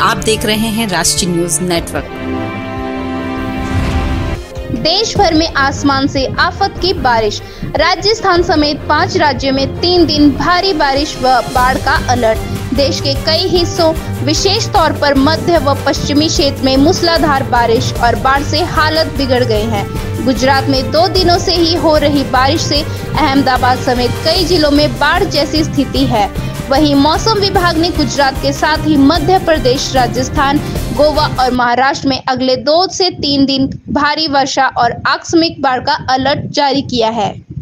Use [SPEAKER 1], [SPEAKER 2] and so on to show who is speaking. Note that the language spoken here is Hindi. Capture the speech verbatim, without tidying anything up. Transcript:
[SPEAKER 1] आप देख रहे हैं राष्ट्रीय न्यूज नेटवर्क।
[SPEAKER 2] देश भर में आसमान से आफत की बारिश। राजस्थान समेत पांच राज्यों में तीन दिन भारी बारिश व बाढ़ का अलर्ट। देश के कई हिस्सों, विशेष तौर पर मध्य व पश्चिमी क्षेत्र में मूसलाधार बारिश और बाढ़ से हालत बिगड़ गए हैं। गुजरात में दो दिनों से ही हो रही बारिश से अहमदाबाद समेत कई जिलों में बाढ़ जैसी स्थिति है। वहीं मौसम विभाग ने गुजरात के साथ ही मध्य प्रदेश, राजस्थान, गोवा और महाराष्ट्र में अगले दो से तीन दिन भारी वर्षा और आकस्मिक बाढ़ का अलर्ट जारी किया है।